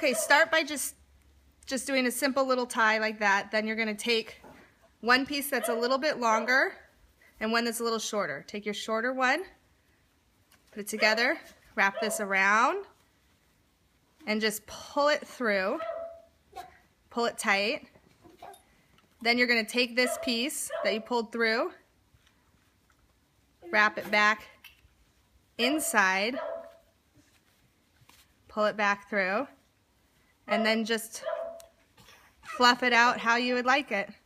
Okay, start by just doing a simple little tie like that. Then you're going to take one piece that's a little bit longer and one that's a little shorter. Take your shorter one, put it together, wrap this around, and just pull it through. Pull it tight. Then you're going to take this piece that you pulled through, wrap it back inside, pull it back through, and then just fluff it out how you would like it.